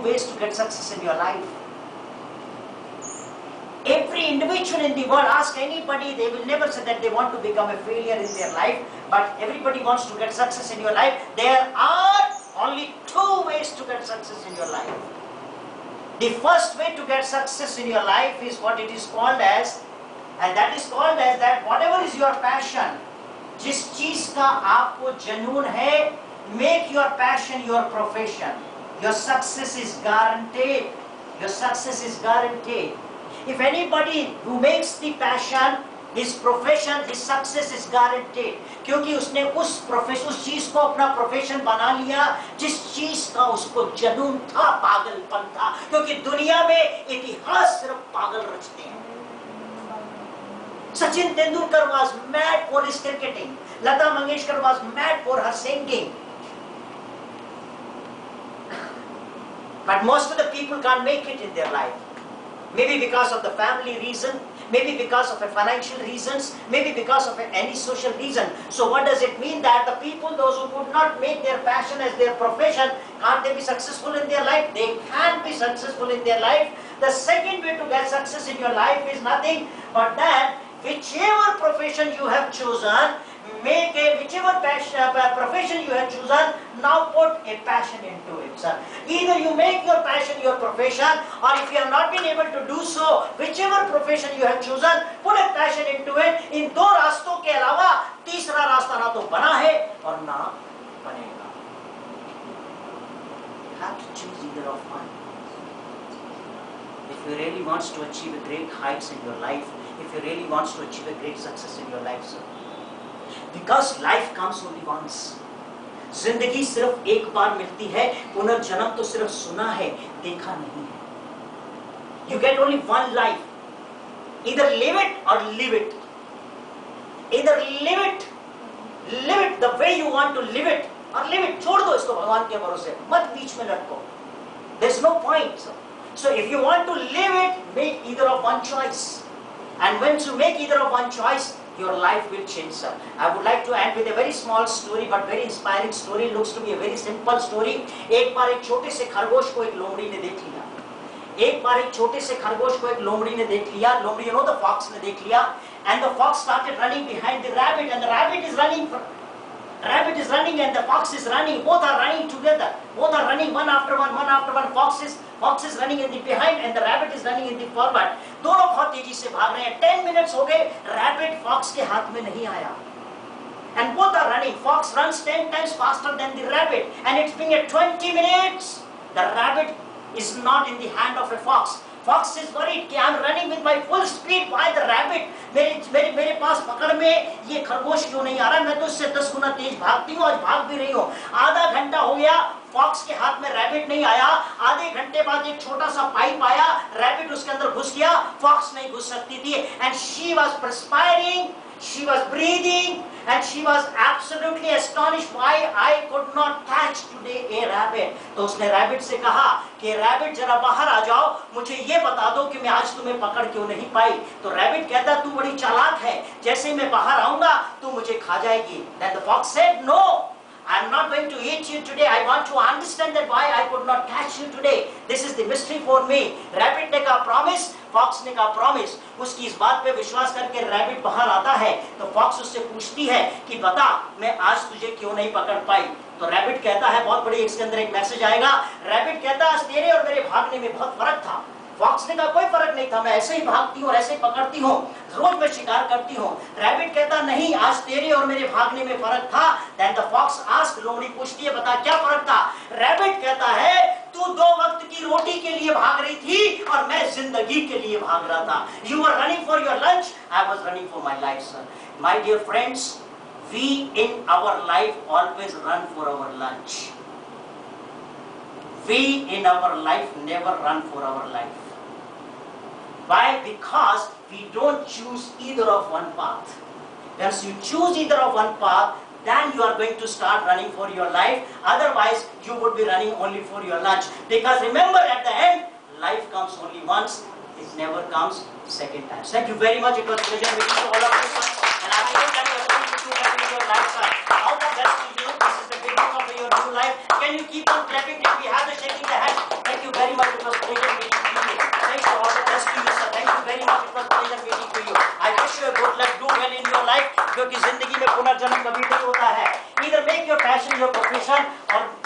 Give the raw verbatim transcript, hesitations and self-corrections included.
ways to get success in your life. Every individual in the world, ask anybody, they will never say that they want to become a failure in their life, but everybody wants to get success in your life. There are only two ways to get success in your life. The first way to get success in your life is what it is called as, and that is called as that whatever is your passion, जिस चीज का आपको जुनून है, make your passion your profession. Your success is guaranteed. Your success is guaranteed. If anybody who makes the passion his profession, his success is guaranteed. क्योंकि उसने उस profession, उस चीज को अपना प्रोफेशन बना लिया जिस चीज का उसको जुनून था, पागलपन था. क्योंकि दुनिया में इतिहास सिर्फ पागल रचते हैं. Sachin Tendulkar was mad for his cricketing. Lata Mangeshkar was mad for her singing. But most of the people can't make it in their life. Maybe because of the family reason, maybe because of a financial reasons, maybe because of a, any social reason. So what does it mean that the people, those who could not make their passion as their profession, can't they be successful in their life? They can be successful in their life. The second way to get success in your life is nothing but that whichever profession you have chosen, make a whichever passion, uh, profession you have chosen, now put a passion into it, sir. Either you make your passion your profession, or if you have not been able to do so, whichever profession you have chosen, put a passion into it. इन दो रास्तों के अलावा तीसरा रास्ता ना तो बना है और ना बनेगा. You have to choose either of one. If you really wants to achieve a great heights in your life, if you really wants to achieve a great success in your life, sir. Because life comes only once. जिंदगी सिर्फ एक बार मिलती है. पुनर्जन्म तो सिर्फ सुना है, देखा नहीं है. You get only one life. Either live it or live it. Either live it, live it the way you want to live it, or live it. छोड़ दो इसको भगवान के भरोसे. मत बीच में लटको. There's no point. So, so if you want to live it, make either of one choice. And once you make either of one choice, your life will change, sir. I would like to end with a very small story, but very inspiring story. It looks to be a very simple story. एक बार एक छोटे से खरगोश को एक लोमड़ी ने देख लिया. एक बार एक छोटे से खरगोश को एक लोमड़ी ने देख लिया. लोमड़ी, you know, the fox ने देख लिया. And the fox started running behind the rabbit, and the rabbit is running. Rabbit is running, and the fox is running. Both are running together. Both are running one after one, one after one. Fox is Fox is running in the behind, and the rabbit is running in the forward. दोनों बहुत तेजी से भाग रहे हैं. Ten minutes हो गए, rabbit fox के हाथ में नहीं आया. And both are running. Fox runs ten times faster than the rabbit, and it's been at twenty minutes. The rabbit is not in the hand of a fox. Fox is worried कि I'm running with my full speed. Why the rabbit? मेरे मेरे मेरे पास पकड़ में ये खरगोश क्यों नहीं आ रहा? मैं तो इससे दस गुना तेज भागती हूँ, आज भाग भी रही हूँ. आधा घंटा हो गया, फॉक्स के हाथ में रैबिट नहीं आया. आधे घंटे बाद एक छोटा सा पाइप आया, रैबिट उसके अंदर घुस गया. फॉक्स नहीं घुस सकती थी. And she was perspiring, she was breathing, and she was absolutely astonished why I could not catch today a rabbit. तो उसने रैबिट से कहा कि रैबिट जरा बाहर आ जाओ, मुझे ये बता दो कि मैं आज तुम्हें पकड़ क्यों नहीं पाई. तो रैबिट कहता तू बड़ी चालाक है, जैसे ही मैं बाहर आऊंगा तू मुझे खा जाएगी. Then the fox said, no, I'm not going to eat you today. I want to understand that why I could not catch you today. This is the mystery for me. Rabbit ने कहा promise, Fox ने कहा promise. उसकी इस बात पे विश्वास करके Rabbit बाहर आता है, तो Fox उससे पूछती है कि बता मैं आज तुझे क्यों नहीं पकड़ पाई. तो Rabbit कहता है बहुत बड़ी, इसके अंदर एक मैसेज आएगा. Rabbit कहता है आज तेरे और मेरे भागने में बहुत फर्क था. फॉक्स ने कहा कोई फर्क नहीं था, मैं ऐसे ही भागती हूँ और ऐसे ही पकड़ती हूँ, रोज मैं शिकार करती हूँ. रैबिट कहता नहीं, आज तेरे और मेरे भागने में फर्क था. Then the fox asked, लोमड़ी पूछती है बता क्या फर्क था. रैबिट कहता है तू दो वक्त की रोटी के लिए भाग रही थी और मैं जिंदगी के लिए भाग रहा था. You were running for your lunch, I was running for my life, sir. My dear friends, we in our life always run for our lunch. We in our life never run for our life. Why? Because we don't choose either of one path. Once you choose either of one path, then you are going to start running for your life. Otherwise, you would be running only for your lunch. Because remember, at the end, life comes only once. It never comes second time. Thank you very much. It was a pleasure meeting to all of you, sir. And I hope that you are going to do well in your life, sir. All the best to you. This is the beginning of your new life. Can you keep on clapping till we have the shaking the hand? Thank you. Passion, your profession, और